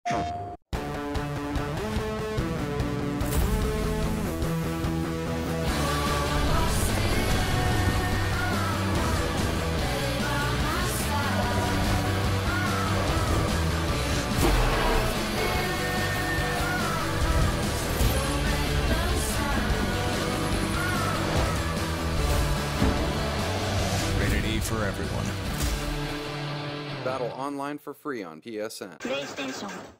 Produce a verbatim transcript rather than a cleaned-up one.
For everyone. Battle online for free on P S N. PlayStation.